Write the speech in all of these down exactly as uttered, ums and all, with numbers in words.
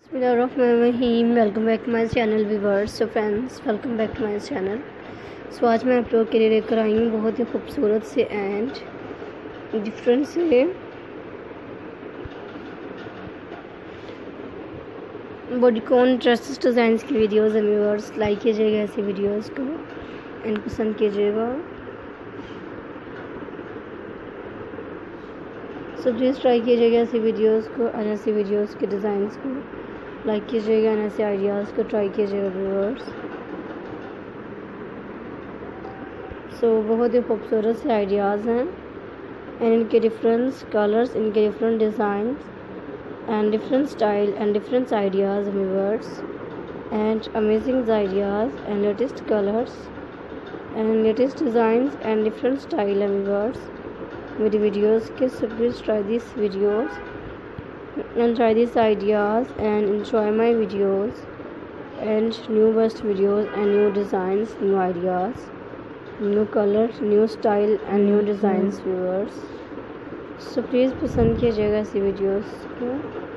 बिस्मिल्लाहिर्रहमानिर्रहीम। Welcome back to my channel viewers. So friends, welcome back to my channel. So आज मैं आप लोग के लिए लेकर आई हूँ बहुत ही खूबसूरत से एंड डिफरेंट से बॉडीकॉन ड्रेसेस डिज़ाइंस की वीडियोस हैं व्यूअर्स। लाइक कीजिएगा ऐसी वीडियोस को एंड पसंद कीजिएगा। सो प्लीज़ ट्राई कीजिएगा ऐसी वीडियोस को और ऐसी वीडियोस के डिज़ाइंस को लाइक कीजिएगा एंड ऐसे आइडियाज़ को ट्राई कीजिएगा व्यूअर्स। सो so, बहुत ही खूबसूरत से आइडियाज़ हैं एंड इनके डिफरेंट कलर्स, इनके different designs and different style and different ideas viewers and amazing ideas and latest colours and latest designs and different style viewers मेरी वीडियोज़ के। So please try these videos and try these ideas and enjoy my videos and new best videos and new designs, new ideas, new colors, new style and new designs viewers. So please पसंद कीजिएगा ऐसी videos को।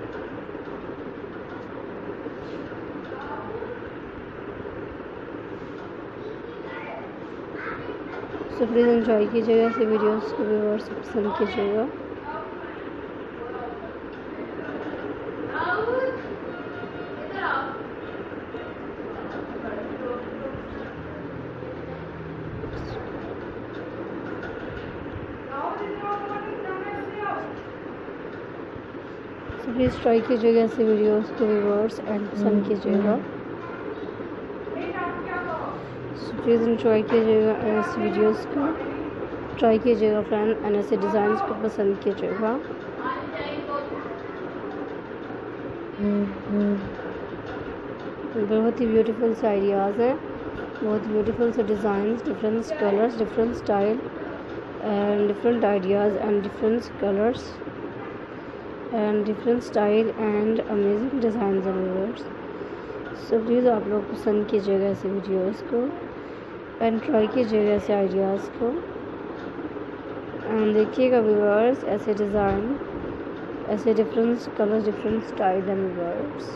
So please enjoy कीजिएगा ऐसी videos को viewers, पसंद कीजिएगा। So please try कीजिएगा ऐसी वीडियोस को व्यूअर्स एंड पसंद कीजिएगा। सो प्लीज़ एंजॉय कीजिएगा ऐसी वीडियोस को, ट्राई कीजिएगा फ्रेंड एंड ऐसे डिज़ाइंस को पसंद कीजिएगा। बहुत ही ब्यूटीफुल से आइडियाज़ हैं, बहुत ब्यूटीफुल से designs, different colours, different style and different ideas and different colours and different style and amazing designs हैं व्यूअर्स। सो प्लीज़ आप लोग पसंद कीजिएगा ऐसे वीडियोस को एंड ट्राई कीजिएगा ऐसे आइडियाज़ को एंड देखिएगा व्यूअर्स ऐसे डिज़ाइन, ऐसे डिफरेंट कलर्स, डिफरेंट स्टाइल हैं व्यूअर्स।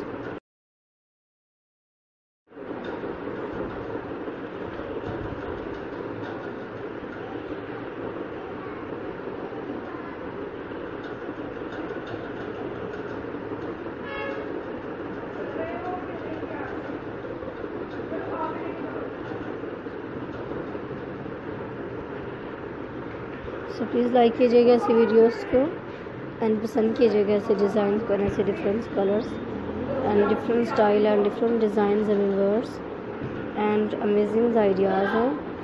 सो प्लीज़ लाइक कीजिएगा ऐसी वीडियोस को एंड पसंद कीजिएगा ऐसे डिज़ाइन को, ऐसे different colours and different style and different design viewers and amazing ideas हैं।